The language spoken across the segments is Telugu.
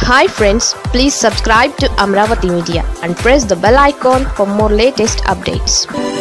Hi friends, please subscribe to Amravati Media and press the bell icon for more latest updates.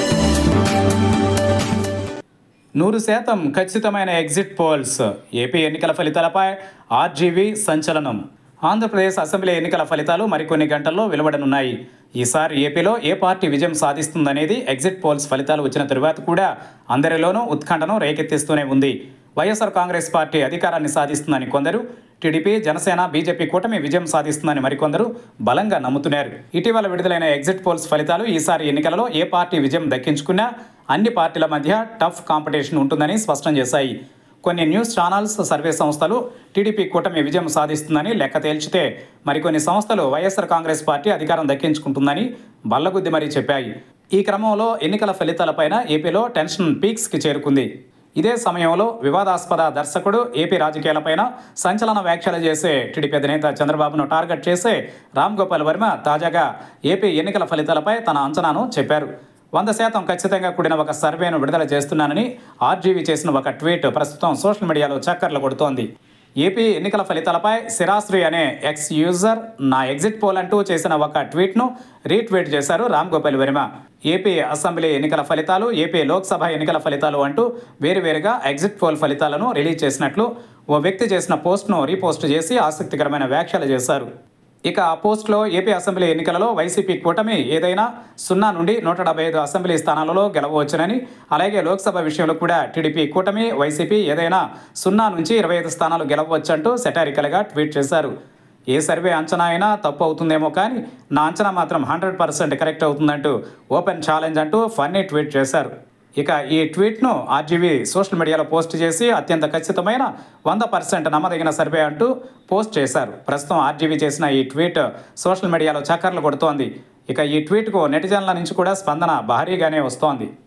100% ఖచ్చితమైన ఎగ్జిట్ పోల్స్. ఏపీ ఎన్నికల ఫలితాలపై ఆర్జీవీ సంచలనం. ఆంధ్రప్రదేశ్ అసెంబ్లీ ఎన్నికల ఫలితాలు మరికొన్ని గంటల్లో వెలువడనున్నాయి. ఈసారి ఏపీలో ఏ పార్టీ విజయం సాధిస్తుందనేది ఎగ్జిట్ పోల్స్ ఫలితాలు వచ్చిన తరువాత కూడా అందరిలోనూ ఉత్కంఠను రేకెత్తిస్తూనే ఉంది. వైఎస్ఆర్ కాంగ్రెస్ పార్టీ అధికారాన్ని సాధిస్తుందని కొందరు, టీడీపీ, జనసేన, బీజేపీ కూటమి విజయం సాధిస్తుందని మరికొందరు బలంగా నమ్ముతున్నారు. ఇటీవల విడుదలైన ఎగ్జిట్ పోల్స్ ఫలితాలు ఈసారి ఎన్నికలలో ఏ పార్టీ విజయం దక్కించుకున్నా అన్ని పార్టీల మధ్య టఫ్ కాంపిటీషన్ ఉంటుందని స్పష్టం చేశాయి. కొన్ని న్యూస్ ఛానల్స్, సర్వే సంస్థలు టీడీపీ కూటమి విజయం సాధిస్తుందని లెక్క తేల్చితే, మరికొన్ని సంస్థలు వైఎస్ఆర్ కాంగ్రెస్ పార్టీ అధికారం దక్కించుకుంటుందని బల్లగుద్ది మరీ చెప్పాయి. ఈ క్రమంలో ఎన్నికల ఫలితాలపైన ఏపీలో టెన్షన్ పీక్స్కి చేరుకుంది. ఇదే సమయంలో వివాదాస్పద దర్శకుడు, ఏపీ రాజకీయాలపైన సంచలన వ్యాఖ్యలు చేసే టీడీపీ అధినేత చంద్రబాబును టార్గెట్ చేసే రామ్ గోపాల్ వర్మ తాజాగా ఏపీ ఎన్నికల ఫలితాలపై తన అంచనాను చెప్పారు. 100% ఖచ్చితంగా కూడిన ఒక సర్వేను విడుదల చేస్తున్నానని ఆర్జీవీ చేసిన ఒక ట్వీట్ ప్రస్తుతం సోషల్ మీడియాలో చక్కర్లు కొడుతోంది. ఏపీ ఎన్నికల ఫలితాలపై శిరాశ్రీ అనే ఎక్స్ యూజర్ నా ఎగ్జిట్ పోల్ అంటూ చేసిన ఒక ట్వీట్ను రీట్వీట్ చేశారు రామ్ గోపాల్ వర్మ. ఏపీ అసెంబ్లీ ఎన్నికల ఫలితాలు, ఏపీ లోక్సభ ఎన్నికల ఫలితాలు అంటూ వేరువేరుగా ఎగ్జిట్ పోల్ ఫలితాలను రిలీజ్ చేసినట్లు ఓ వ్యక్తి చేసిన పోస్ట్ను రీపోస్ట్ చేసి ఆసక్తికరమైన వ్యాఖ్యలు చేశారు. ఇక ఆ పోస్ట్లో ఏపీ అసెంబ్లీ ఎన్నికలలో వైసీపీ కూటమి ఏదైనా 0 నుండి 175 అసెంబ్లీ స్థానాలలో గెలవవచ్చునని, అలాగే లోక్సభ విషయంలో కూడా టీడీపీ కూటమి, వైసీపీ ఏదైనా 0 నుంచి 25 స్థానాలు గెలవవచ్చంటూ సెటారికల్గా ట్వీట్ చేశారు. ఏ సర్వే అంచనా అయినా తప్పు అవుతుందేమో కానీ నా అంచనా మాత్రం 100% కరెక్ట్ అవుతుందంటూ ఓపెన్ ఛాలెంజ్ అంటూ ఫన్నీ ట్వీట్ చేశారు. ఇక ఈ ట్వీట్ను ఆర్జీవీ సోషల్ మీడియాలో పోస్ట్ చేసి అత్యంత ఖచ్చితమైన 100% నమ్మదగిన సర్వే అంటూ పోస్ట్ చేశారు. ప్రస్తుతం ఆర్జీవీ చేసిన ఈ ట్వీట్ సోషల్ మీడియాలో చక్కర్లు కొడుతోంది. ఇక ఈ ట్వీట్కు నెటిజన్ల నుంచి కూడా స్పందన భారీగానే వస్తోంది.